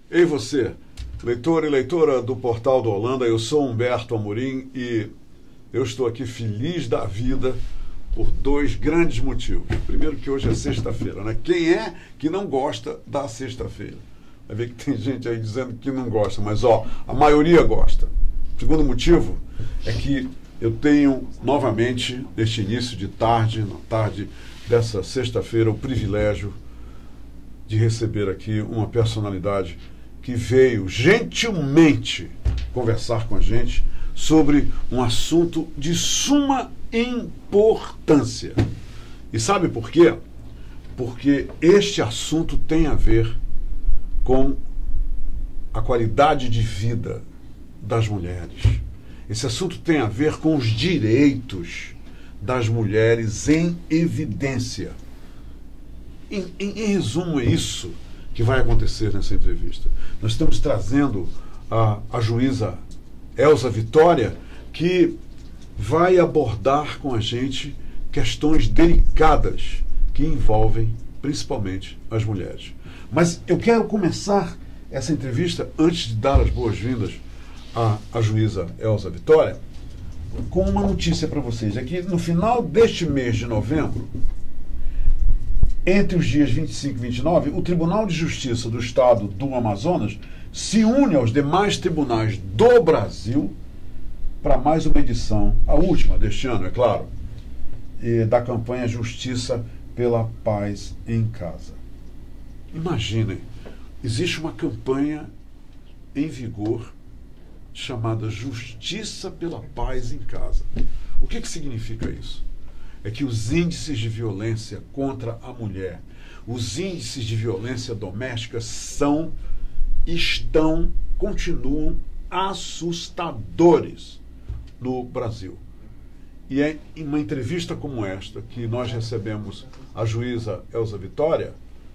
Ei você, leitor e leitora do Portal do Holanda, eu sou Humberto Amorim e eu estou aqui feliz da vida por dois grandes motivos. Primeiro que hoje é sexta-feira, né? Quem é que não gosta da sexta-feira? Vai ver que tem gente aí dizendo que não gosta, mas a maioria gosta. O segundo motivo é que eu tenho novamente, neste início de tarde, na tarde dessa sexta-feira, o privilégio de receber aqui uma personalidade que veio gentilmente conversar com a gente sobre um assunto de suma importância. E sabe por quê? Porque este assunto tem a ver com a qualidade de vida das mulheres. Esse assunto tem a ver com os direitos das mulheres em evidência. Em resumo, é isso que vai acontecer nessa entrevista. Nós estamos trazendo a juíza Elza Vitória, que vai abordar com a gente questões delicadas que envolvem principalmente as mulheres. Mas eu quero começar essa entrevista, antes de dar as boas-vindas à juíza Elza Vitória, com uma notícia para vocês. É que no final deste mês de novembro, entre os dias 25 e 29, o Tribunal de Justiça do Estado do Amazonas se une aos demais tribunais do Brasil para mais uma edição, a última deste ano, é claro, da campanha Justiça pela Paz em Casa. Imaginem, existe uma campanha em vigor chamada Justiça pela Paz em Casa. O que significa isso? É que os índices de violência contra a mulher, os índices de violência doméstica continuam assustadores no Brasil. E é em uma entrevista como esta que nós recebemos a juíza Elza Vitória,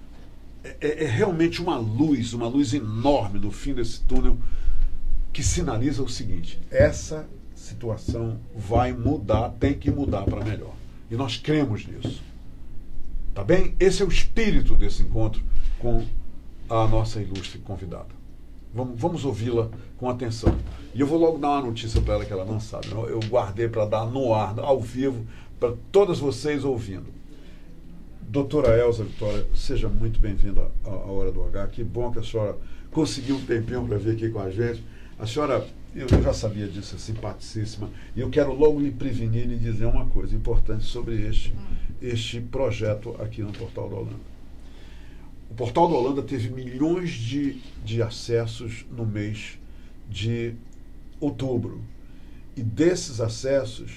é realmente uma luz enorme no fim desse túnel que sinaliza o seguinte: essa situação vai mudar, tem que mudar para melhor. E nós cremos nisso. Tá bem? Esse é o espírito desse encontro com a nossa ilustre convidada. Vamos ouvi-la com atenção. E eu vou logo dar uma notícia para ela que ela não sabe. Eu guardei para dar no ar, ao vivo, para todas vocês ouvindo. Doutora Elza Vitória, seja muito bem-vinda à Hora do H. Que bom que a senhora conseguiu um tempinho para vir aqui com a gente. A senhora, eu já sabia disso, é simpaticíssima. E eu quero logo lhe prevenir e lhe dizer uma coisa importante sobre este projeto aqui no Portal do Holanda. O Portal do Holanda teve milhões de acessos no mês de outubro. E desses acessos,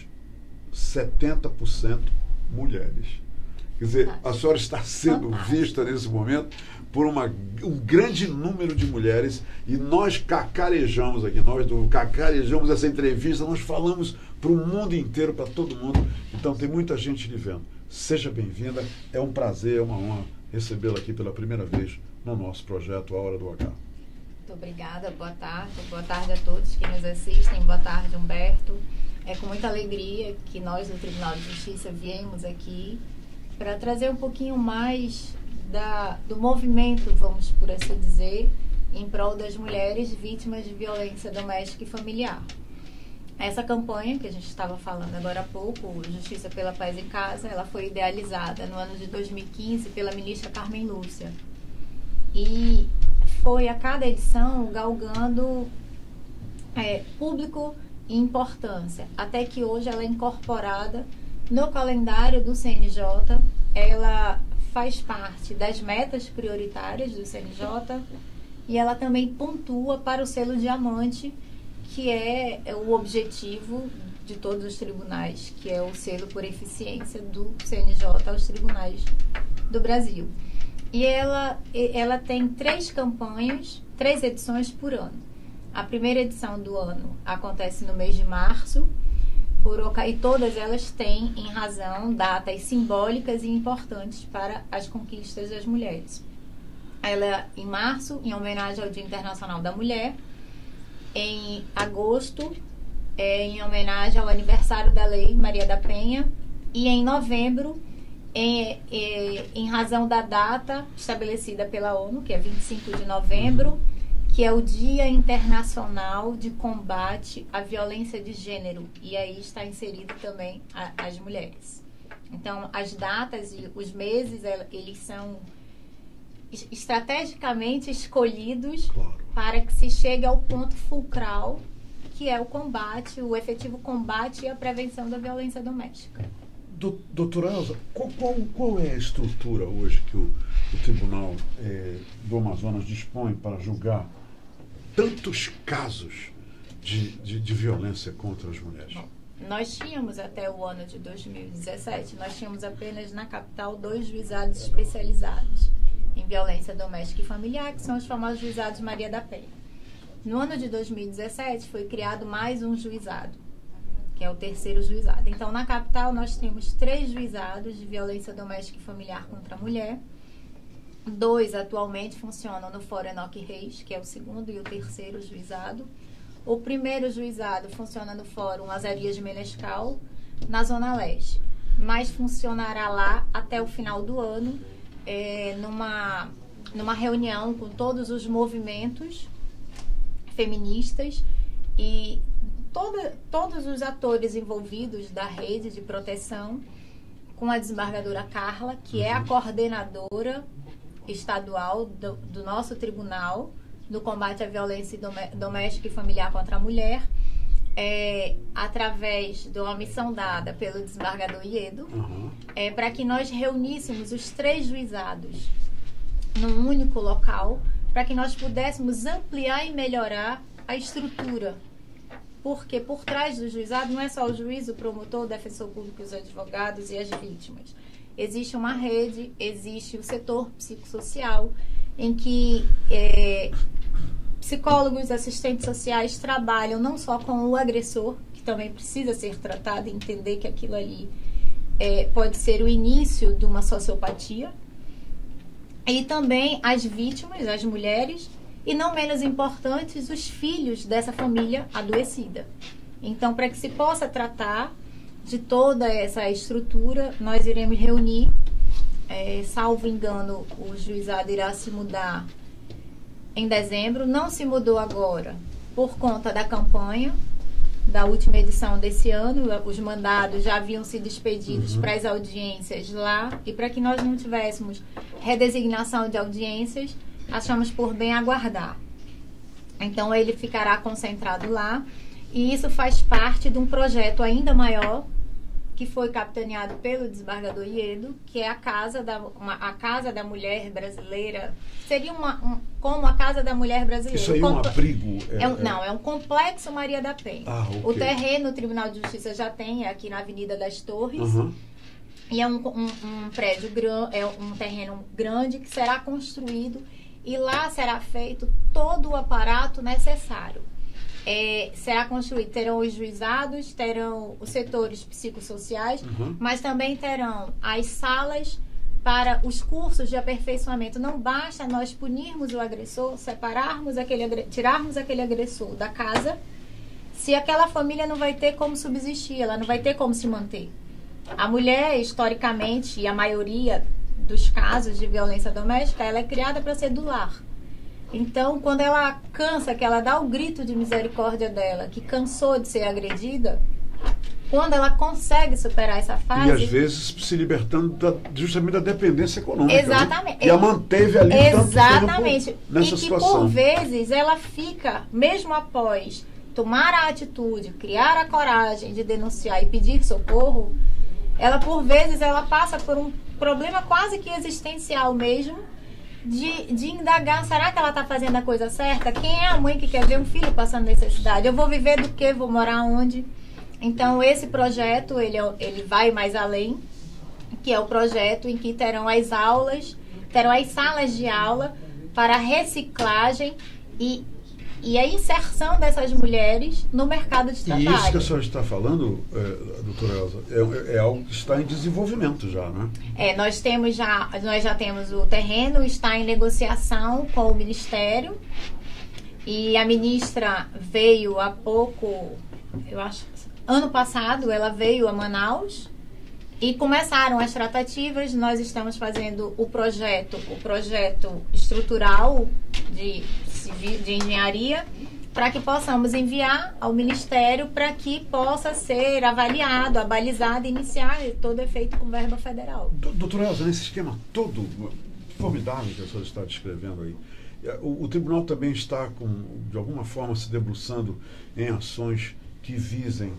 70% mulheres. Quer dizer, a senhora está sendo vista nesse momento por um grande número de mulheres, e nós cacarejamos aqui, cacarejamos essa entrevista, nós falamos para o mundo inteiro, para todo mundo. Então tem muita gente lhe vendo. Seja bem-vinda, é um prazer, é uma honra recebê-la aqui pela primeira vez no nosso projeto A Hora do H. Muito obrigada, boa tarde a todos que nos assistem, boa tarde, Humberto. É com muita alegria que nós do Tribunal de Justiça viemos aqui para trazer um pouquinho mais do movimento, vamos por assim dizer, em prol das mulheres vítimas de violência doméstica e familiar. Essa campanha que a gente estava falando agora há pouco, Justiça pela Paz em Casa, ela foi idealizada no ano de 2015 pela ministra Carmen Lúcia. E foi a cada edição galgando público e importância, até que hoje ela é incorporada no calendário do CNJ. Ela faz parte das metas prioritárias do CNJ e ela também pontua para o selo diamante, que é o objetivo de todos os tribunais, que é o selo por eficiência do CNJ aos tribunais do Brasil. E ela tem 3 campanhas, 3 edições por ano. A primeira edição do ano acontece no mês de março, e todas elas têm, em razão, datas simbólicas e importantes para as conquistas das mulheres. Ela, em março, em homenagem ao Dia Internacional da Mulher. Em agosto, em homenagem ao aniversário da Lei Maria da Penha. E em novembro, em razão da data estabelecida pela ONU, que é 25 de novembro, que é o Dia Internacional de Combate à Violência de Gênero. E aí está inserido também as mulheres. Então, as datas e os meses, eles são estrategicamente escolhidos, claro, para que se chegue ao ponto fulcral, que é o combate, o efetivo combate e a prevenção da violência doméstica. Doutora Elza, qual é a estrutura hoje que o Tribunal do Amazonas dispõe para julgar tantos casos de violência contra as mulheres? Bom, nós tínhamos até o ano de 2017, nós tínhamos apenas na capital 2 juizados especializados em violência doméstica e familiar, que são os famosos juizados Maria da Penha. No ano de 2017 foi criado mais um juizado, que é o 3º juizado. Então, na capital nós temos 3 juizados de violência doméstica e familiar contra a mulher. 2 atualmente funcionam no Fórum Enoque Reis, que é o 2º e o 3º juizado. O 1º juizado funciona no Fórum Azarias de Menescal, na Zona Leste, mas funcionará lá até o final do ano, numa reunião com todos os movimentos feministas e todos os atores envolvidos da rede de proteção, com a desembargadora Carla, que é a coordenadora estadual do nosso tribunal do combate à violência doméstica e familiar contra a mulher, através de uma missão dada pelo desembargador Iedo, para que nós reuníssemos os 3 juizados num único local, para que nós pudéssemos ampliar e melhorar a estrutura. Porque por trás do juizado não é só o juiz, o promotor, o defensor público, os advogados e as vítimas. Existe uma rede, existe o setor psicossocial, em que psicólogos, assistentes sociais trabalham não só com o agressor, que também precisa ser tratado e entender que aquilo ali pode ser o início de uma sociopatia, e também as vítimas, as mulheres, e não menos importantes, os filhos dessa família adoecida. Então, para que se possa tratar de toda essa estrutura, nós iremos reunir, salvo engano, o juizado irá se mudar em dezembro, não se mudou agora por conta da campanha da última edição desse ano, os mandados já haviam sido expedidos para as audiências lá, e para que nós não tivéssemos redesignação de audiências, achamos por bem aguardar. Então, ele ficará concentrado lá, e isso faz parte de um projeto ainda maior, que foi capitaneado pelo desembargador Iedo, que é a Casa da Mulher Brasileira. Seria como a Casa da Mulher Brasileira. Isso aí é um abrigo? Não, é um complexo Maria da Penha. Okay. O terreno, o Tribunal de Justiça já tem, aqui na Avenida das Torres. E é um prédio grande, é um terreno grande que será construído, e lá será feito todo o aparato necessário. Será construído, terão os juizados, terão os setores psicossociais, mas também terão as salas para os cursos de aperfeiçoamento. Não basta nós punirmos o agressor, tirarmos aquele agressor da casa, se aquela família não vai ter como subsistir, ela não vai ter como se manter. A mulher, historicamente, e a maioria dos casos de violência doméstica, ela é criada para ser do lar. Então, quando ela cansa, que ela dá o grito de misericórdia dela, que cansou de ser agredida, quando ela consegue superar essa fase... E às vezes se libertando justamente da dependência econômica. Exatamente. Né? E a manteve ali exatamente. Tanto tempo nessa e que, situação. por vezes, ela fica, mesmo após tomar a atitude, criar a coragem de denunciar e pedir socorro, ela, por vezes, ela passa por um problema quase que existencial mesmo, de indagar, será que ela está fazendo a coisa certa? Quem é a mãe que quer ver um filho passando necessidade? Eu vou viver do quê? Vou morar onde? Então, esse projeto, ele vai mais além, que é o projeto em que terão as salas de aula para a reciclagem e a inserção dessas mulheres no mercado de trabalho. E isso que a senhora está falando, doutora Elza, é algo que está em desenvolvimento já, né? nós já temos o terreno, está em negociação com o Ministério, e a ministra veio há pouco, eu acho, ano passado, ela veio a Manaus, e começaram as tratativas. Nós estamos fazendo o projeto estrutural de de engenharia, para que possamos enviar ao Ministério para que possa ser avaliado, abalizado e iniciar todo efeito com verba federal. Doutora Elza, nesse esquema todo formidável que a senhora está descrevendo aí, o tribunal também está, de alguma forma, se debruçando em ações que visem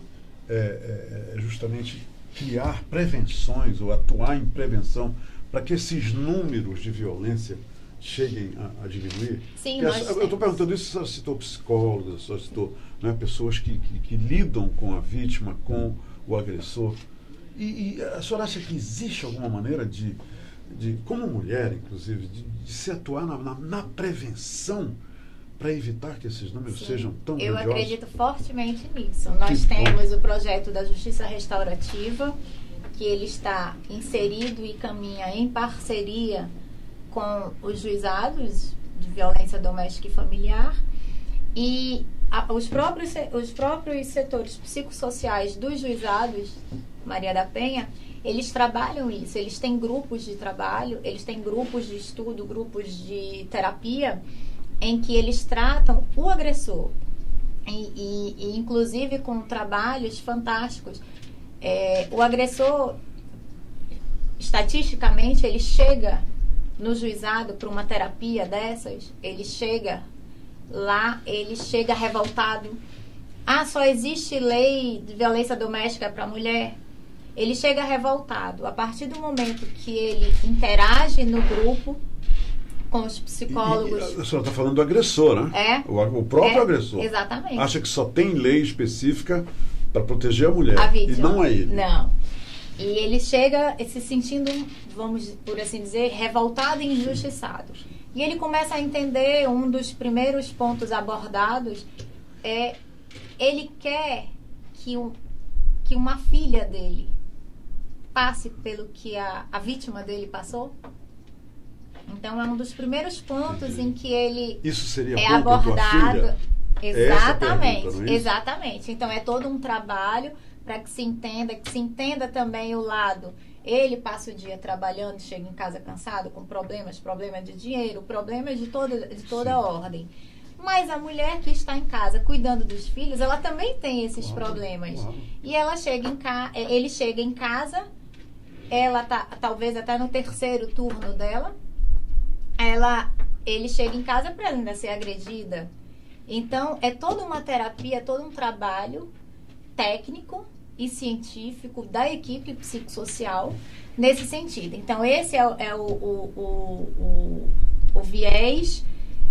justamente criar prevenções ou atuar em prevenção para que esses números de violência cheguem a diminuir? Sim, eu estou perguntando isso, a senhora citou psicólogos, a senhora citou, né, pessoas que lidam com a vítima, com o agressor. E a senhora acha que existe alguma maneira de como mulher, inclusive, de se atuar na prevenção para evitar que esses números sejam tão grandiosos? Eu acredito fortemente nisso. Nós temos o projeto da Justiça Restaurativa, que ele está inserido e caminha em parceria com os juizados de violência doméstica e familiar, e os próprios setores psicossociais dos juizados, Maria da Penha, eles trabalham isso, eles têm grupos de trabalho, eles têm grupos de estudo, grupos de terapia, em que eles tratam o agressor, e inclusive com trabalhos fantásticos. O agressor, estatisticamente, ele chega no juizado para uma terapia dessas, ele chega lá, ele chega revoltado. Só existe lei de violência doméstica para a mulher? Ele chega revoltado. A partir do momento que ele interage no grupo com os psicólogos... A senhora está falando do agressor, né? O próprio agressor. Exatamente. Acha que só tem lei específica para proteger a mulher, a vítima, e não a ele. Não. E ele chega se sentindo, vamos por assim dizer, revoltado e injustiçado. E ele começa a entender, um dos primeiros pontos abordados ele quer que uma filha dele passe pelo que a vítima dele passou. Então, é um dos primeiros pontos em que ele isso seria abordado. Exatamente, pergunta, não é isso? Exatamente. Então, é todo um trabalho para que se entenda também o lado. Ele passa o dia trabalhando, chega em casa cansado, com problemas de dinheiro, problemas de toda ordem. Mas a mulher que está em casa cuidando dos filhos, ela também tem esses problemas. E ela ele chega em casa, ela tá talvez até no terceiro turno dela, ele chega em casa para ela ainda ser agredida. Então, é toda uma terapia, todo um trabalho técnico e científico da equipe psicossocial nesse sentido. Então, esse é o viés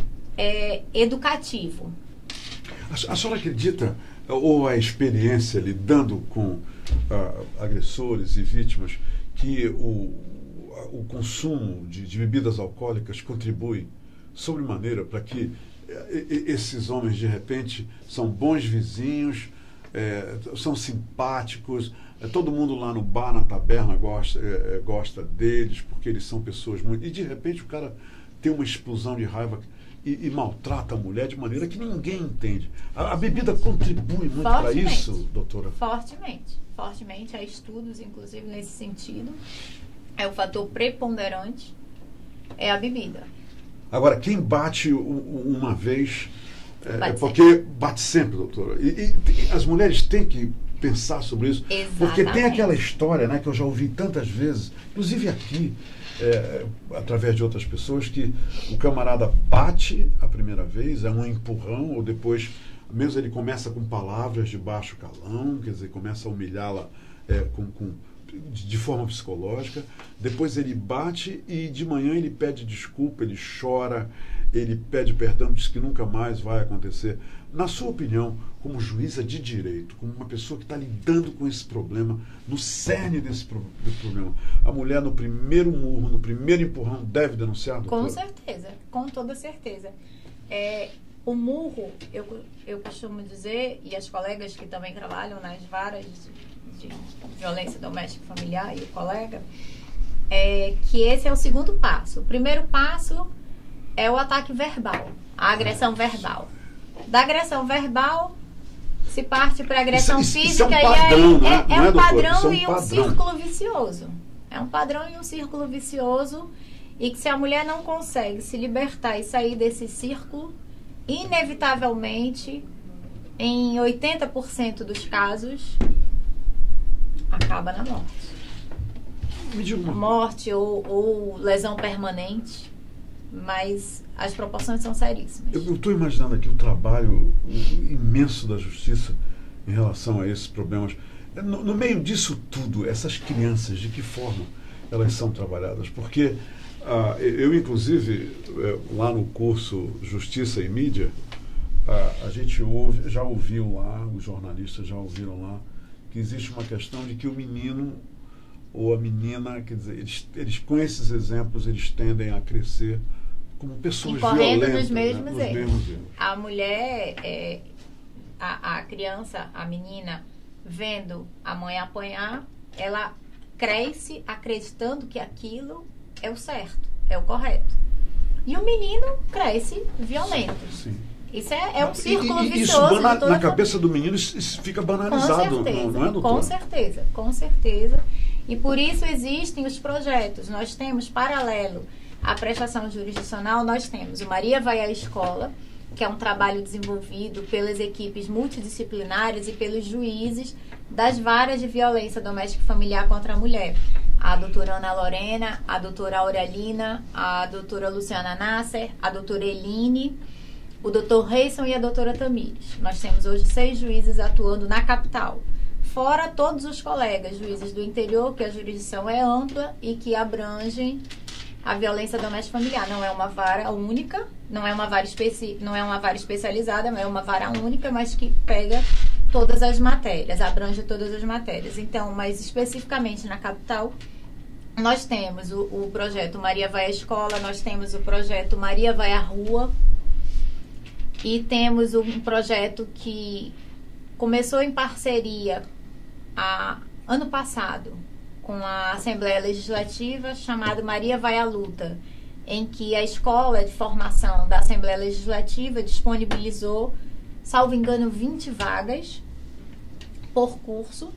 educativo. A senhora acredita, ou a experiência lidando com agressores e vítimas, que o consumo de bebidas alcoólicas contribui sobremaneira para que esses homens, de repente, são bons vizinhos, são simpáticos, todo mundo lá no bar, na taberna gosta deles, porque eles são pessoas muito... E, de repente, o cara tem uma explosão de raiva e maltrata a mulher de maneira que ninguém entende. A bebida contribui muito para isso, doutora? Fortemente. Há estudos, inclusive, nesse sentido. O fator preponderante é a bebida. Agora, quem bate uma vez... porque bate sempre, doutora. E as mulheres têm que pensar sobre isso. Exatamente. Porque tem aquela história, né, que eu já ouvi tantas vezes, inclusive aqui, através de outras pessoas, que o camarada bate a primeira vez, é um empurrão, ou depois, mesmo ele começa com palavras de baixo calão, quer dizer, começa a humilhá-la de forma psicológica, depois ele bate e de manhã ele pede desculpa, ele chora, ele pede perdão, diz que nunca mais vai acontecer. Na sua opinião, como juíza de direito, como uma pessoa que está lidando com esse problema, no cerne desse problema, a mulher no primeiro murro, no primeiro empurrão, deve denunciar, doutora? Com certeza, com toda certeza. O murro, eu costumo dizer, e as colegas que também trabalham nas varas de violência doméstica e familiar, e o colega, que esse é o segundo passo. O primeiro passo é o ataque verbal, a agressão verbal. Da agressão verbal se parte para a agressão física, é um padrão, e aí é um padrão e um círculo vicioso. É um padrão e um círculo vicioso, e que se a mulher não consegue se libertar e sair desse círculo, inevitavelmente, em 80% dos casos, acaba na morte. Me diga uma Morte ou lesão permanente, mas as proporções são seríssimas. Eu estou imaginando aqui o trabalho imenso da justiça em relação a esses problemas. No meio disso tudo, essas crianças, de que forma elas são trabalhadas? Porque eu, inclusive, lá no curso Justiça e Mídia, a gente já ouviu lá, os jornalistas já ouviram lá, que existe uma questão de que o menino ou a menina, quer dizer, eles com esses exemplos, eles tendem a crescer como pessoas incorrendo violentas, nos mesmos né? erros. A mulher, a criança, a menina, vendo a mãe apanhar, ela cresce acreditando que aquilo é o certo, é o correto. E o menino cresce violento. Sim. Isso é um círculo vicioso. Isso na cabeça do menino isso fica banalizado, não é, doutor? Com certeza, com certeza. E por isso existem os projetos. Nós temos, paralelo à prestação jurisdicional, nós temos o Maria Vai à Escola, que é um trabalho desenvolvido pelas equipes multidisciplinares e pelos juízes das varas de violência doméstica e familiar contra a mulher. A doutora Ana Lorena, a doutora Aurelina, a doutora Luciana Nasser, a doutora Eline, o doutor Reison e a doutora Tamires. Nós temos hoje 6 juízes atuando na capital. Fora todos os colegas, juízes do interior, que a jurisdição é ampla e que abrangem a violência doméstica familiar. Não é uma vara única, não é uma vara especializada, não é uma vara única, mas que pega todas as matérias, abrange todas as matérias. Então, mas especificamente na capital, nós temos o projeto Maria Vai à Escola, nós temos o projeto Maria Vai à Rua e temos um projeto que começou em parceria ano passado com a Assembleia Legislativa, chamado Maria Vai à Luta, em que a Escola de Formação da Assembleia Legislativa disponibilizou, salvo engano, 20 vagas por curso,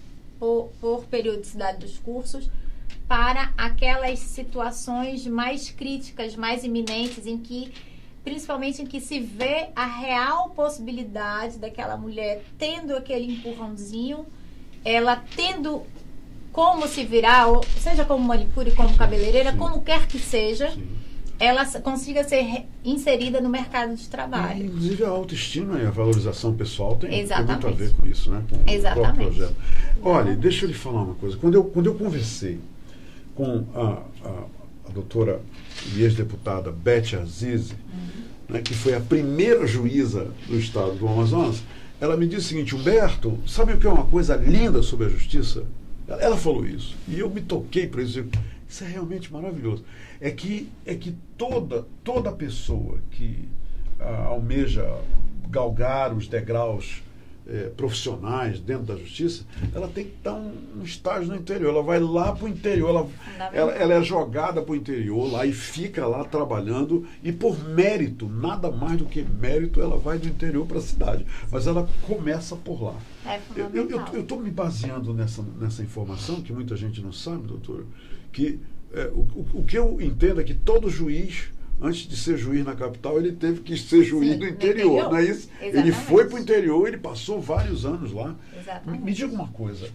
por periodicidade dos cursos, para aquelas situações mais críticas, mais iminentes, principalmente em que se vê a real possibilidade daquela mulher tendo aquele empurrãozinho, ela tendo como se virar, ou seja como manicure, como cabeleireira, sim, como quer que seja, sim, ela consiga ser inserida no mercado de trabalho. E, inclusive a autoestima e a valorização pessoal tem muito a ver com isso, né? Com exatamente. O próprio projeto. Olha, deixa eu lhe falar uma coisa. Quando eu conversei com a doutora e ex-deputada Beth Aziz, né, que foi a primeira juíza do estado do Amazonas, ela me disse o seguinte: Humberto, sabe o que é uma coisa linda sobre a justiça? Ela falou isso, e eu me toquei para isso. Isso é realmente maravilhoso. É que toda pessoa que almeja galgar os degraus profissionais dentro da justiça, ela tem que dar um estágio no interior. Ela vai lá para o interior, ela é jogada para o interior lá e fica lá trabalhando, e por mérito, nada mais do que mérito, ela vai do interior para a cidade, mas ela começa por lá. Eu estou me baseando nessa informação que muita gente não sabe, doutora, que o que eu entendo é que todo juiz, antes de ser juiz na capital, ele teve que ser juiz do interior, não é isso? Exatamente. Ele foi para o interior, ele passou vários anos lá. Me diga uma coisa,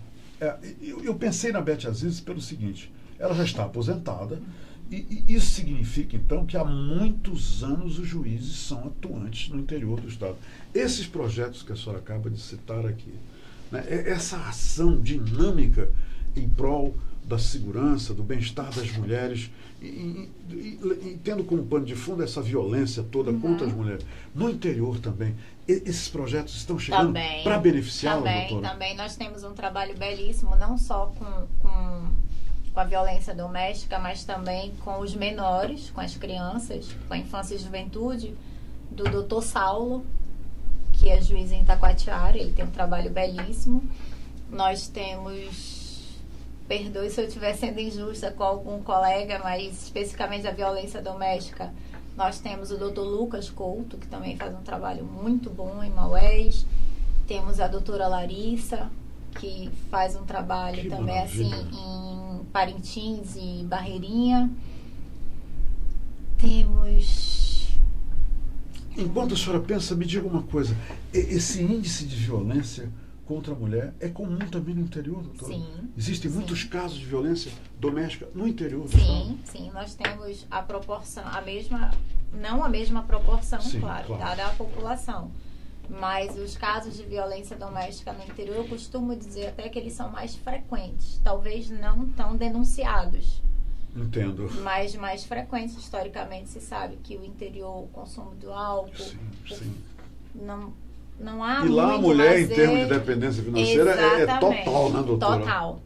eu pensei na Beth Aziz pelo seguinte: ela já está aposentada, e isso significa, então, que há muitos anos os juízes são atuantes no interior do estado. Esses projetos que a senhora acaba de citar aqui, né, essa ação dinâmica em prol da segurança, do bem-estar das mulheres, e tendo como pano de fundo essa violência toda contra as mulheres. No interior também, esses projetos estão chegando para beneficiá-las, doutora? Também nós temos um trabalho belíssimo, não só com a violência doméstica, mas também com os menores, com as crianças, com a infância e juventude, do doutor Saulo, que é juiz em Itacoatiara. Ele tem um trabalho belíssimo. Nós temos... Perdoe se eu estiver sendo injusta com algum colega, mas especificamente a violência doméstica, nós temos o Dr. Lucas Couto, que também faz um trabalho muito bom em Maués. Temos a doutora Larissa, que faz um trabalho que também maravilha. Assim em Parintins e Barreirinha. Temos Enquanto a senhora pensa, me diga uma coisa. Esse índice de violência contra a mulher é comum também no interior, doutora? Sim. Existem muitos casos de violência doméstica no interior do Sim, sim. Nós temos a proporção, não a mesma proporção, sim, claro, dada a população. Mas os casos de violência doméstica no interior, eu costumo dizer até que eles são mais frequentes. Talvez não tão denunciados. Entendo. Mas mais frequentes. Historicamente, se sabe que o interior, o consumo do álcool... Sim. Não há e lá muito a mulher, lazer. Em termos de dependência financeira, é total, né, doutora?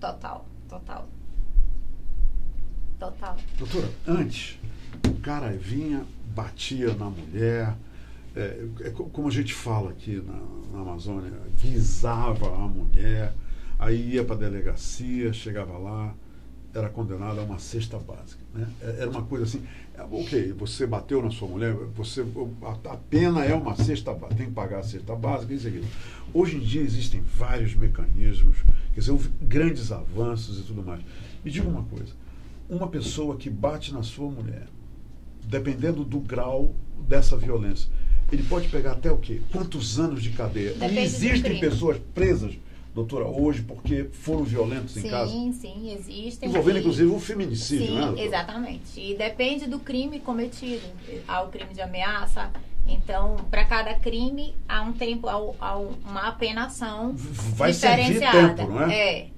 Total. Doutora, antes, o cara vinha, batia na mulher, como a gente fala aqui na Amazônia, guisava a mulher, aí ia para a delegacia, chegava lá, era condenado a uma cesta básica, né? Era uma coisa assim, ok, você bateu na sua mulher, a pena é uma cesta básica, tem que pagar a cesta básica, isso aqui. Hoje em dia existem vários mecanismos, quer dizer, houve grandes avanços e tudo mais. Me diga uma coisa, uma pessoa que bate na sua mulher, dependendo do grau dessa violência, ele pode pegar até o quê? Quantos anos de cadeia? Depende e existem do crime. pessoas presas, doutora, hoje, porque foram violentos em casa? Sim, existem. Envolvendo, inclusive, o feminicídio, sim, né, doutora? Exatamente. E depende do crime cometido. Há o crime de ameaça. Então, para cada crime, há um tempo, há uma apenação vai diferenciada. Servir tempo, não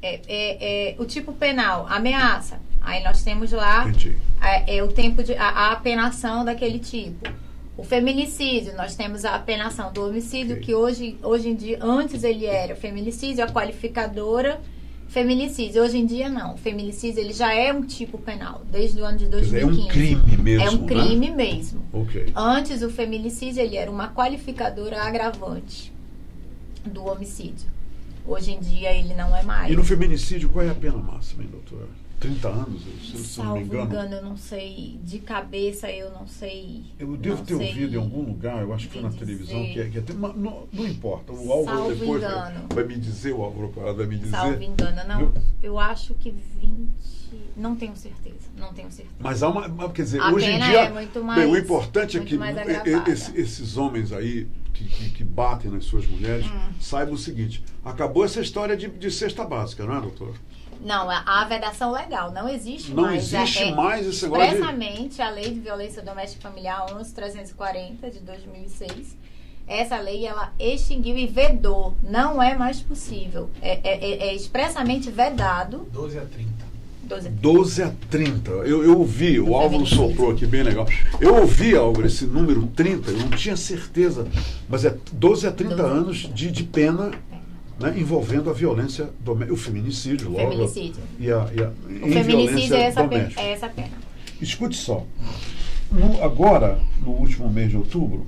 é? O tipo penal, ameaça. Aí nós temos lá o tempo a apenação daquele tipo. O feminicídio, nós temos a apenação do homicídio, que hoje em dia, antes ele era o feminicídio, a qualificadora feminicídio. Hoje em dia não. O feminicídio ele já é um tipo penal, desde o ano de 2015. É um crime mesmo, É um crime né? mesmo. Okay. Antes o feminicídio ele era uma qualificadora agravante do homicídio. Hoje em dia ele não é mais. E no feminicídio qual é a pena máxima, hein, doutora? 30 anos, se não me engano. Eu não sei. De cabeça, eu não sei. Eu devo ter ouvido em algum lugar, eu acho que foi na televisão, que é não importa. O Álvaro depois vai me dizer, o Álvaro Parado vai me dizer. Salvo engano, não. Eu acho que 20. Não tenho certeza. Mas há uma. Quer dizer, a hoje em pena dia. É muito mais, bem, o importante é que esses homens aí que batem nas suas mulheres saibam o seguinte: acabou essa história de cesta básica, não é, doutor? Não, a vedação legal não existe mais. Não existe mais esse negócio. Expressamente, a Lei de Violência Doméstica e Familiar 11.340 de 2006, essa lei ela extinguiu e vedou. Não é mais possível. É expressamente vedado. 12 a 30. 12 a 30. Eu ouvi, o Álvaro soprou aqui, bem legal. Eu ouvi, Álvaro, esse número 30, eu não tinha certeza, mas é 12 a 30 anos de pena. Né, envolvendo a violência doméstica, o feminicídio, logo. Feminicídio. O feminicídio é essa pena. Escute só. Agora, no último mês de outubro,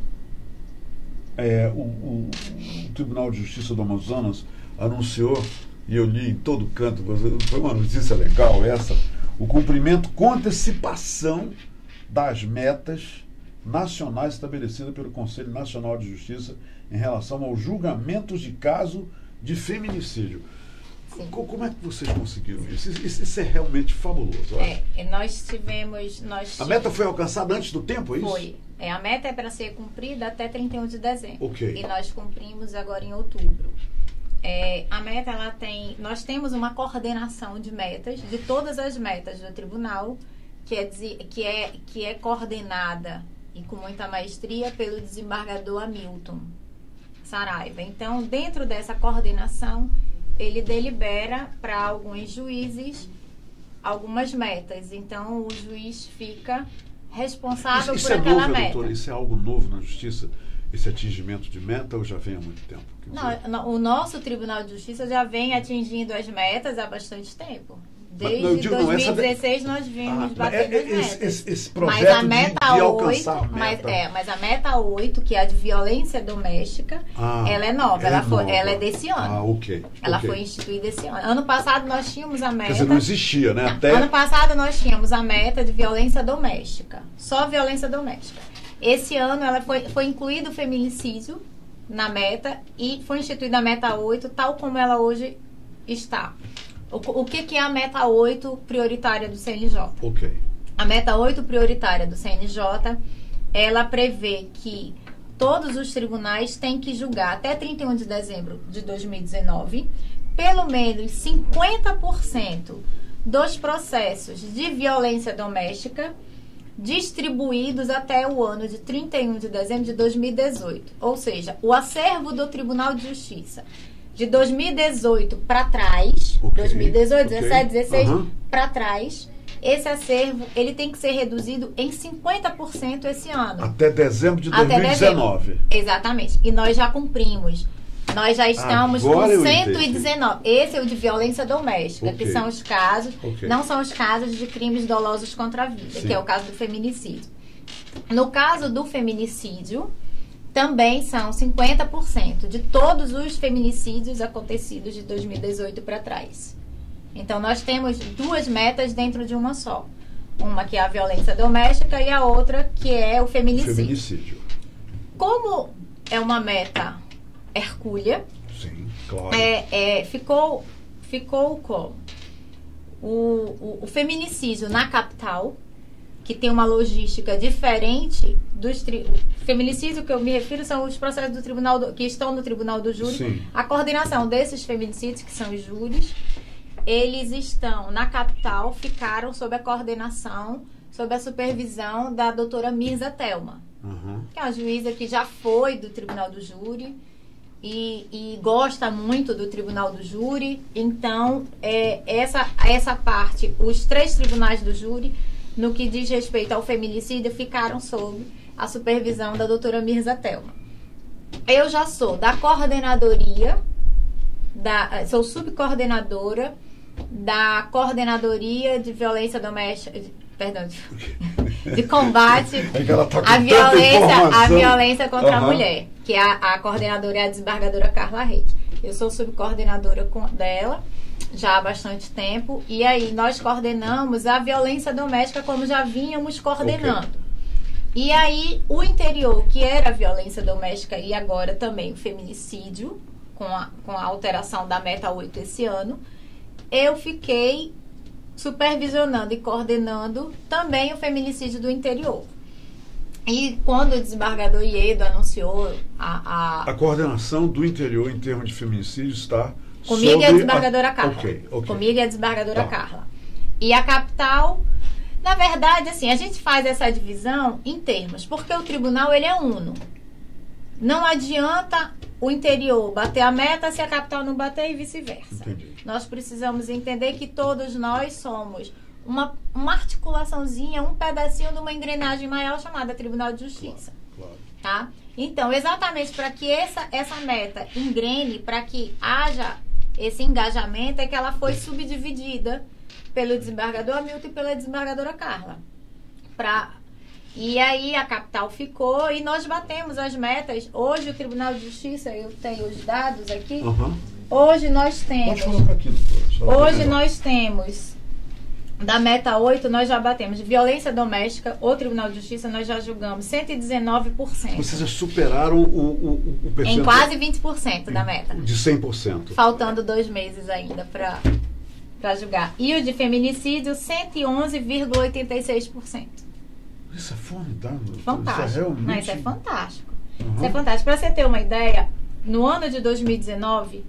o Tribunal de Justiça do Amazonas anunciou, e eu li em todo canto, foi uma notícia legal essa, o cumprimento com antecipação das metas nacionais estabelecidas pelo Conselho Nacional de Justiça em relação aos julgamentos de caso de feminicídio. Sim. Como é que vocês conseguiram isso? Isso é realmente fabuloso. A meta foi alcançada antes do tempo, é isso? Foi. A meta é para ser cumprida até 31 de dezembro. Okay. E nós cumprimos agora em outubro. A meta, nós temos uma coordenação de metas, de todas as metas do tribunal, que é coordenada e com muita maestria pelo desembargador Hamilton Saraiva. Então, dentro dessa coordenação, ele delibera para alguns juízes algumas metas. Então, o juiz fica responsável por aquela meta. Doutora, isso é algo novo na justiça? Esse atingimento de meta ou já vem há muito tempo? Não, o nosso Tribunal de Justiça já vem atingindo as metas há bastante tempo. Desde 2016 nós vimos batendo as metas. Esse projeto mas a meta de alcançar a meta. Mas a meta 8, que é a de violência doméstica, ela é nova. Ela é desse ano. Ok. Ela foi instituída esse ano. Ano passado nós tínhamos a meta... Quer dizer, não existia, né? Ano passado nós tínhamos a meta de violência doméstica. Só violência doméstica. Esse ano ela foi incluído o feminicídio na meta e foi instituída a meta 8, tal como ela hoje está. O que é a meta 8 prioritária do CNJ? Ok. A meta 8 prioritária do CNJ, ela prevê que todos os tribunais têm que julgar até 31 de dezembro de 2019 pelo menos 50% dos processos de violência doméstica distribuídos até o ano de 31 de dezembro de 2018. Ou seja, o acervo do Tribunal de Justiça de 2018 para trás, 2018, 17, 16 para trás, esse acervo ele tem que ser reduzido em 50% esse ano. Até dezembro de 2019. Exatamente. E nós já cumprimos. Nós já estamos agora com 119. Esse é o de violência doméstica, que são os casos, não são os casos de crimes dolosos contra a vida, que é o caso do feminicídio. No caso do feminicídio, também são 50% de todos os feminicídios acontecidos de 2018 para trás. Então, nós temos duas metas dentro de uma só. Uma que é a violência doméstica e a outra que é o feminicídio. Como é uma meta hercúlea, sim, claro. Ficou como? O feminicídio na capital, que tem uma logística diferente dos feminicídio que eu me refiro são os processos do tribunal que estão no tribunal do júri. Sim. A coordenação desses feminicídios, que são os júris, eles estão na capital, ficaram sob a coordenação, sob a supervisão da doutora Mirza Thelma, que é uma juíza que já foi do tribunal do júri e gosta muito do tribunal do júri. Então, essa parte, os 3 tribunais do júri, no que diz respeito ao feminicídio, ficaram sob a supervisão da doutora Mirza Thelma. Eu já sou da coordenadoria, sou subcoordenadora da Coordenadoria de Violência Doméstica, de combate à violência contra a mulher, que a coordenadora é a desembargadora Carla Reis. Eu sou subcoordenadora dela já há bastante tempo, e aí nós coordenamos a violência doméstica como já vínhamos coordenando. E aí o interior, que era a violência doméstica e agora também o feminicídio, com a alteração da meta 8 esse ano, eu fiquei supervisionando e coordenando também o feminicídio do interior. E quando o desembargador Iedo anunciou a coordenação do interior em termos de feminicídio está comigo e a desembargadora Carla. Comigo e a desembargadora Tá. Carla. E a capital, na verdade, assim, a gente faz essa divisão em termos, porque o tribunal ele é uno. Não adianta o interior bater a meta se a capital não bater e vice-versa. Nós precisamos entender que todos nós somos uma articulaçãozinha, um pedacinho de uma engrenagem maior chamada Tribunal de Justiça. Claro. Tá? Então, exatamente para que essa meta engrene, para que haja esse engajamento, é que ela foi subdividida pelo desembargador Hamilton e pela desembargadora Carla. E aí a capital ficou e nós batemos as metas. Hoje o Tribunal de Justiça, eu tenho os dados aqui. Hoje nós temos. Pode colocar aqui, doutora. Hoje nós temos, da meta 8, nós já batemos de violência doméstica, o Tribunal de Justiça, nós já julgamos 119%. Vocês já superaram o percentual em quase 20% da meta. De 100%. Faltando 2 meses ainda para julgar. E o de feminicídio, 111,86%. Isso é formidável. Fantástico. Isso é realmente... Isso é fantástico. Isso é fantástico. Para você ter uma ideia, no ano de 2019,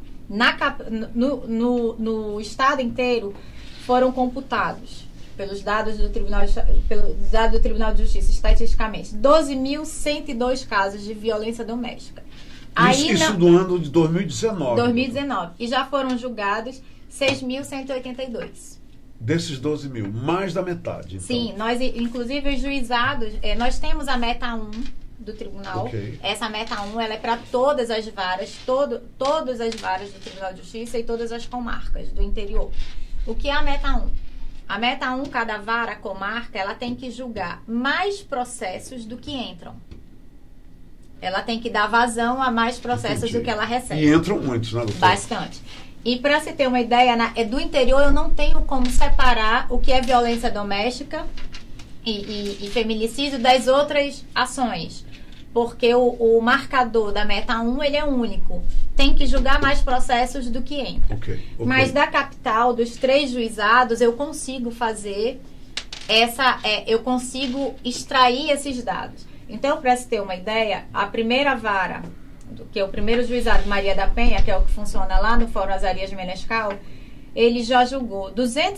no estado inteiro, foram computados, pelos dados do Tribunal de Justiça, estatisticamente, 12.102 casos de violência doméstica. Isso do ano de 2019. 2019. E já foram julgados 6.182. Desses 12 mil, mais da metade. Então. Sim, nós, inclusive, os juizados, nós temos a meta 1 do tribunal. Essa meta 1, ela é para todas as varas, todas as varas do Tribunal de Justiça e todas as comarcas do interior. O que é a meta 1? A meta 1, cada vara, comarca, ela tem que julgar mais processos do que entram. Ela tem que dar vazão a mais processos do que ela recebe. E entram muitos, né, doutor? Bastante. E para você ter uma ideia, do interior eu não tenho como separar o que é violência doméstica e feminicídio das outras ações. Porque o marcador da meta 1, ele é único. Tem que julgar mais processos do que entra. Mas da capital, dos 3 juizados, eu consigo fazer eu consigo extrair esses dados. Então, para se ter uma ideia, a primeira vara, que é o primeiro juizado Maria da Penha, que é o que funciona lá no Fórum Azarias Menescal, ele já julgou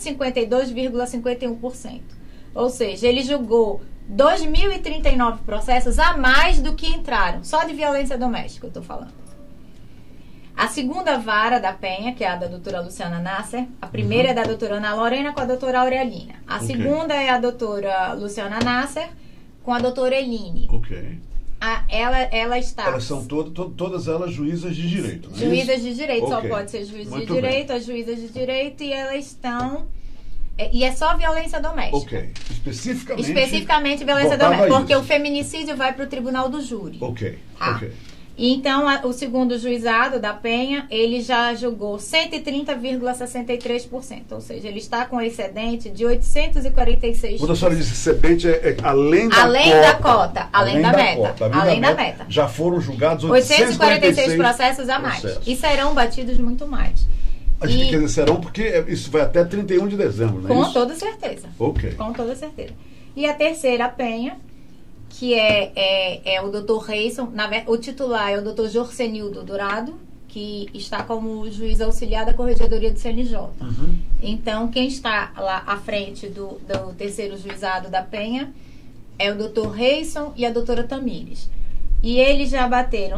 252,51%. Ou seja, ele julgou 2.039 processos a mais do que entraram, só de violência doméstica, eu estou falando. A segunda vara da Penha, que é a da doutora Luciana Nasser, a primeira é da doutora Ana Lorena com a doutora Aurelina. A segunda é a doutora Luciana Nasser com a doutora Eline. Ela está... Elas são todas elas juízas de direito, não é juízas isso? de direito, só pode ser juízes de direito, bem. As juízas de direito, e elas estão... E é só violência doméstica. Especificamente violência doméstica, porque o feminicídio vai para o tribunal do júri. Então, o segundo juizado da Penha, ele já julgou 130,63%. Ou seja, ele está com excedente de 846. Quando a senhora diz excedente, é além da cota. Além da meta. Já foram julgados 846 processos a mais. E serão batidos muito mais. Quer dizer, serão porque isso vai até 31 de dezembro, não é isso? Com toda certeza. Com toda certeza. E a terceira Penha, que é o Dr. Reison, o titular é o Dr. Jorcenildo Dourado, que está como juiz auxiliar da Corregedoria do CNJ. Então, quem está lá à frente do terceiro juizado da Penha é o Dr. Reison e a doutora Tamires. E eles já bateram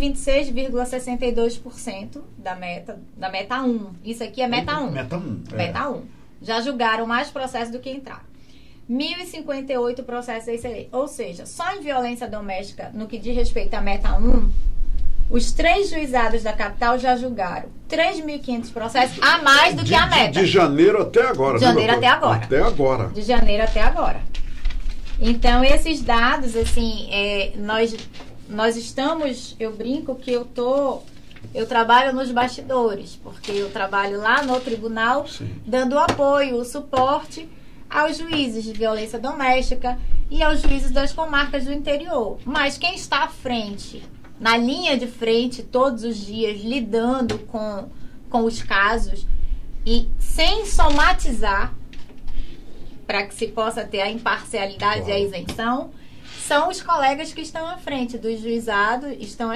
126,62% da meta 1. Isso aqui é meta 1. Meta 1. Já julgaram mais processos do que entraram. 1.058 processos excelentes. Ou seja, só em violência doméstica, no que diz respeito à meta 1, os 3 juizados da capital já julgaram 3.500 processos a mais do que a meta. De janeiro até agora. De janeiro até agora. De janeiro até agora. Então, esses dados, assim, nós estamos, eu brinco que eu trabalho nos bastidores, porque eu trabalho lá no tribunal, dando apoio, o suporte aos juízes de violência doméstica e aos juízes das comarcas do interior. Mas quem está à frente, na linha de frente, todos os dias, lidando com os casos e sem somatizar, para que se possa ter a imparcialidade e a isenção, são os colegas que estão à frente dos juizados,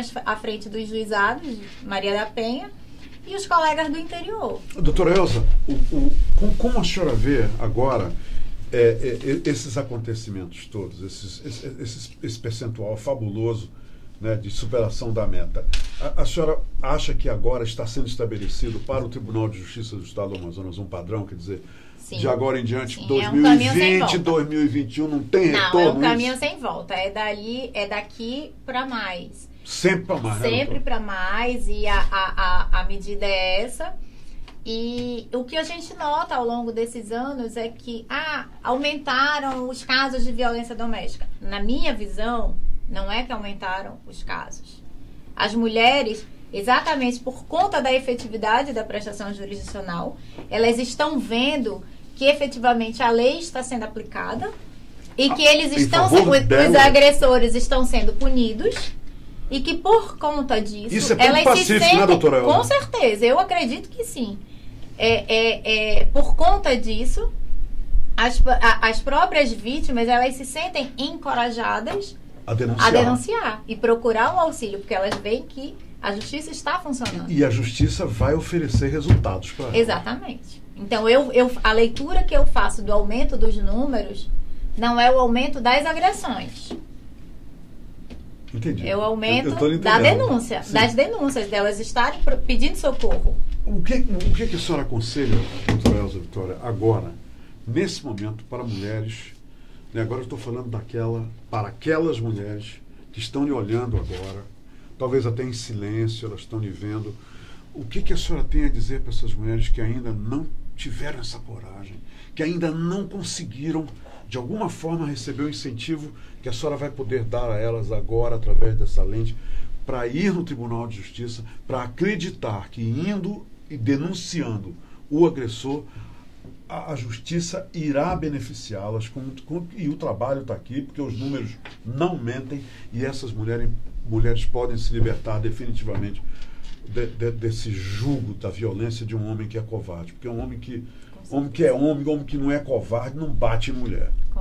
Maria da Penha, e os colegas do interior. Doutora Elza, como a senhora vê agora esses acontecimentos todos, esse percentual fabuloso, né, de superação da meta? A senhora acha que agora está sendo estabelecido para o Tribunal de Justiça do Estado do Amazonas um padrão, quer dizer, de agora em diante, 2020, 2021, não tem retorno? Não, é um caminho sem volta. É daqui para mais. Sempre para mais. Sempre para mais, e a medida é essa. E o que a gente nota ao longo desses anos é que aumentaram os casos de violência doméstica. Na minha visão, não é que aumentaram os casos. As mulheres, exatamente por conta da efetividade da prestação jurisdicional, elas estão vendo que efetivamente a lei está sendo aplicada e que os agressores estão sendo punidos, e que por conta disso isso é elas pacífico, se sentem, né, doutora Elza? Com certeza, eu acredito que sim. Por conta disso, as próprias vítimas, elas se sentem encorajadas a denunciar e procurar um auxílio, porque elas veem que a justiça está funcionando. E a justiça vai oferecer resultados para ela. Exatamente. Então, a leitura que eu faço do aumento dos números não é o aumento das agressões. Entendi. É o aumento da denúncia, das denúncias, delas estarem pedindo socorro. O que a senhora aconselha, doutora Elza Vitória, agora, nesse momento, para mulheres, né, agora eu estou falando para aquelas mulheres que estão lhe olhando agora, talvez até em silêncio, elas estão lhe vendo. O que a senhora tem a dizer para essas mulheres que ainda não tiveram essa coragem, que ainda não conseguiram, de alguma forma, receber o incentivo que a senhora vai poder dar a elas agora, através dessa lente, para ir no Tribunal de Justiça, para acreditar que indo e denunciando o agressor, a justiça irá beneficiá-las, e o trabalho está aqui, porque os números não mentem, e essas mulheres podem se libertar definitivamente desse jugo da violência de um homem que é covarde. Porque um homem que é homem que não é covarde, não bate em mulher. Com certeza.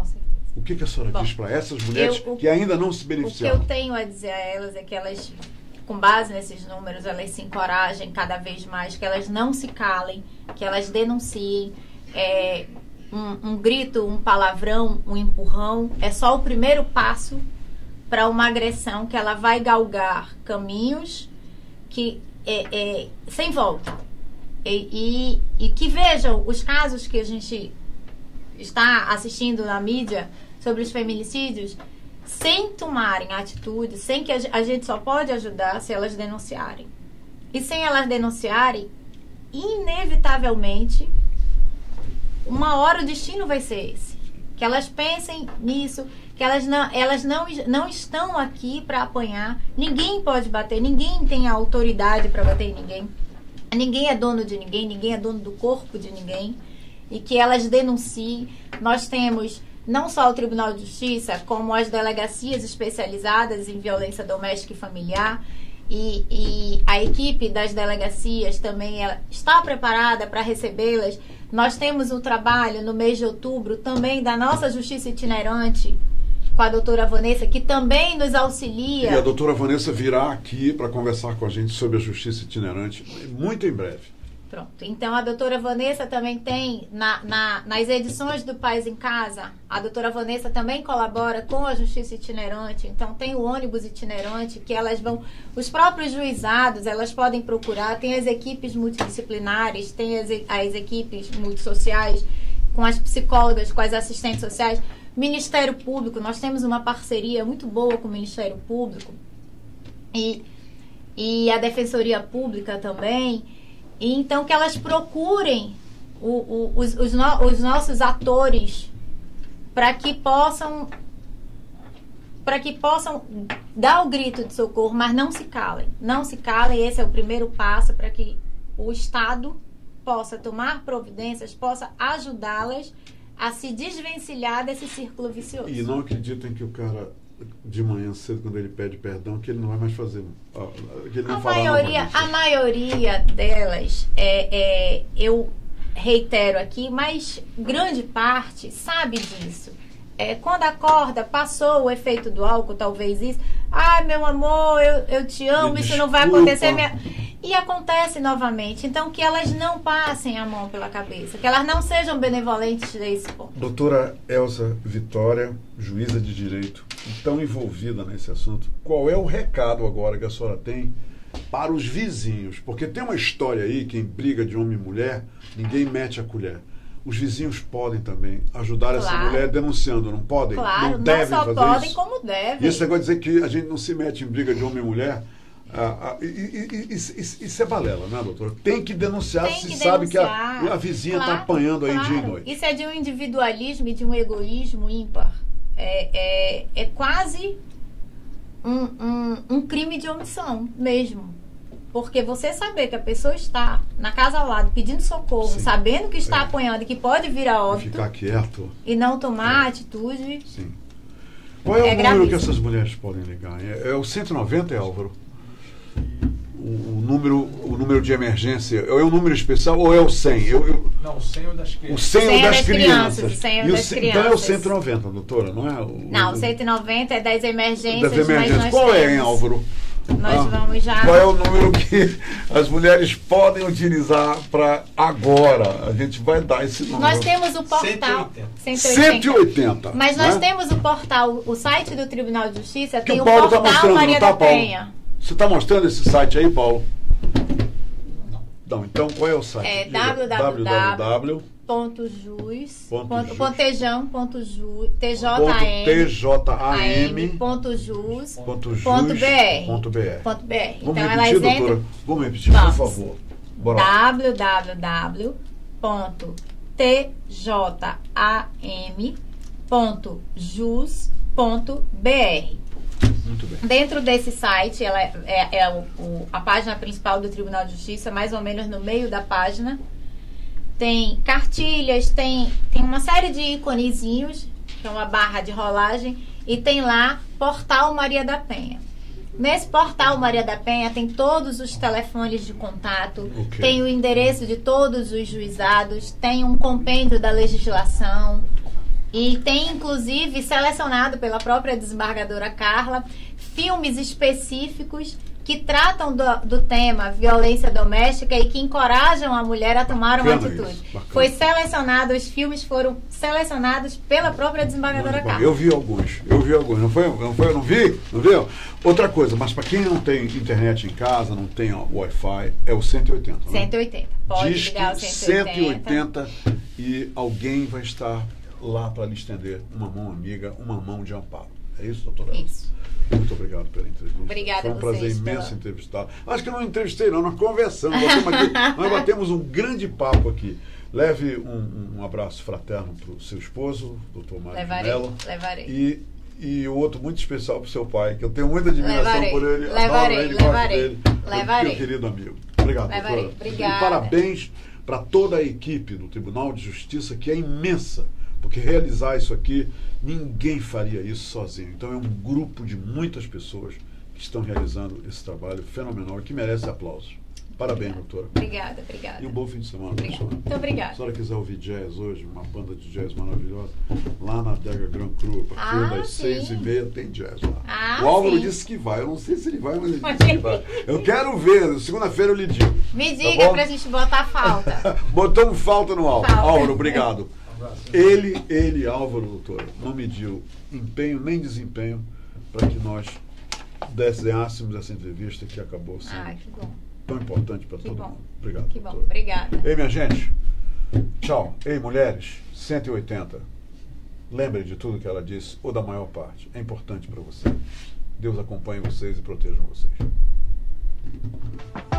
O que a senhora diz para essas mulheres que ainda não se beneficiaram? O que eu tenho a dizer a elas é que elas, com base nesses números, elas se encorajem cada vez mais, que elas não se calem, que elas denunciem. Um grito, um palavrão, um empurrão é só o primeiro passo para uma agressão que ela vai galgar caminhos que sem volta. E que vejam os casos que a gente está assistindo na mídia sobre os feminicídios, sem tomarem atitude, sem que a gente só pode ajudar se elas denunciarem. E sem elas denunciarem, inevitavelmente, uma hora o destino vai ser esse. Que elas pensem nisso, que elas não estão aqui para apanhar. Ninguém pode bater, ninguém tem a autoridade para bater em ninguém. Ninguém é dono de ninguém, ninguém é dono do corpo de ninguém. E que elas denunciem. Nós temos não só o Tribunal de Justiça, como as delegacias especializadas em violência doméstica e familiar. E a equipe das delegacias também está preparada para recebê-las. Nós temos um trabalho no mês de outubro também da nossa Justiça Itinerante, com a doutora Vanessa, que também nos auxilia. E a doutora Vanessa virá aqui para conversar com a gente sobre a Justiça Itinerante muito em breve. Pronto. Então, a doutora Vanessa também tem, nas edições do Paz em Casa, a doutora Vanessa também colabora com a Justiça Itinerante. Então, tem o ônibus itinerante, que elas vão... Os próprios juizados, elas podem procurar. Tem as equipes multidisciplinares, tem as equipes multissociais, com as psicólogas, com as assistentes sociais. Ministério Público, nós temos uma parceria muito boa com o Ministério Público. E a Defensoria Pública também. E então que elas procurem os nossos atores para que possam dar o grito de socorro, mas não se calem. Não se calem, esse é o primeiro passo para que o Estado possa tomar providências, possa ajudá-las a se desvencilhar desse círculo vicioso. E não acreditem que o cara, de manhã cedo, quando ele pede perdão, que ele não vai mais fazer. Que ele não a maioria delas, eu reitero aqui, mas grande parte sabe disso. Quando acorda, passou o efeito do álcool, talvez isso. Ai, meu amor, eu te amo, isso não vai acontecer. E acontece novamente. Então, que elas não passem a mão pela cabeça, que elas não sejam benevolentes nesse ponto. Doutora Elza Vitória, juíza de direito, tão envolvida nesse assunto, qual é o recado agora que a senhora tem para os vizinhos? Porque tem uma história aí que em briga de homem e mulher, ninguém mete a colher. Os vizinhos podem também ajudar essa mulher denunciando, não podem? Claro, não devem só fazer podem, isso? Como devem. E esse negócio de dizer que a gente não se mete em briga de homem e mulher, isso é balela, né, doutora? Tem que denunciar, sabe que a vizinha está apanhando aí dia e noite. Isso é de um individualismo e de um egoísmo ímpar. É quase um crime de omissão mesmo. Porque você saber que a pessoa está na casa ao lado pedindo socorro, sim, sabendo que está apanhando e que pode vir a óbito, ficar quieto e não tomar atitude. Sim. Qual é o número que essas mulheres podem ligar? É o 190, Álvaro? O número de emergência é um número especial ou é o 100? Não, o 100 é o das crianças. O 100 é o das crianças. Então é o 190, doutora, não é? Não, o 190 é das emergências. Mas qual é, hein, Álvaro? Nós vamos já... Qual é o número que as mulheres podem utilizar para agora? A gente vai dar esse número. Nós temos o portal... 180. Mas nós temos o portal, o site do Tribunal de Justiça, que tem o Paulo portal mostrando, Maria da Penha. Você está mostrando esse site aí, Paulo? Não. Então, qual é o site? É www.tjam.jus.br. Vamos repetir, doutora? Vamos repetir, por favor. www.tjam.jus.br. Muito bem. Dentro desse site, ela a página principal do Tribunal de Justiça, mais ou menos no meio da página, tem cartilhas, tem uma série de iconezinhos, que é uma barra de rolagem, e tem lá Portal Maria da Penha. Nesse Portal Maria da Penha tem todos os telefones de contato, tem o endereço de todos os juizados, tem um compêndio da legislação, E tem, inclusive, selecionado pela própria desembargadora Carla, filmes específicos que tratam do tema violência doméstica e que encorajam a mulher a tomar uma atitude. Foi selecionado, os filmes foram selecionados pela própria desembargadora Carla. Eu vi alguns, não foi? Não vi? Não viu? Outra coisa, mas para quem não tem internet em casa, não tem Wi-Fi, é o 180, né? 180. Pode Diz ligar o 180 e alguém vai estar lá para lhe estender uma mão amiga, uma mão de amparo. É isso, doutora? Isso. Muito obrigado pela entrevista. Obrigada. Foi um prazer imenso entrevistar. Acho que eu não entrevistei, não, nós conversamos. Nós batemos um grande papo aqui. Leve um abraço fraterno para o seu esposo, doutor Mário Mello. Levarei. E o outro muito especial para o seu pai, que eu tenho muita admiração por ele. Levarei. Meu querido amigo. Obrigado, doutora. Obrigada. E parabéns para toda a equipe do Tribunal de Justiça, que é imensa. Porque realizar isso aqui, ninguém faria isso sozinho. Então é um grupo de muitas pessoas que estão realizando esse trabalho fenomenal e que merece aplausos. Parabéns, doutora. Obrigada. E um bom fim de semana para a senhora. Muito obrigada. Se a senhora quiser ouvir jazz hoje, uma banda de jazz maravilhosa, lá na Adega Gran Cru, a partir das 6h30 tem jazz lá. O Álvaro disse que vai. Eu não sei se ele vai, mas ele disse que vai. Eu quero ver. Segunda-feira eu lhe digo. Me diga, tá pra gente botar falta. Botamos falta no Álvaro. Álvaro, obrigado. Ele, Álvaro, doutor, não mediu empenho nem desempenho para que nós desenhássemos essa entrevista que acabou sendo que bom. Tão importante para todo mundo. Obrigado, que doutor. Bom, obrigada. Ei, minha gente, tchau. Ei, mulheres, 180. Lembrem de tudo que ela disse, ou da maior parte. É importante para você. Deus acompanhe vocês e protejam vocês.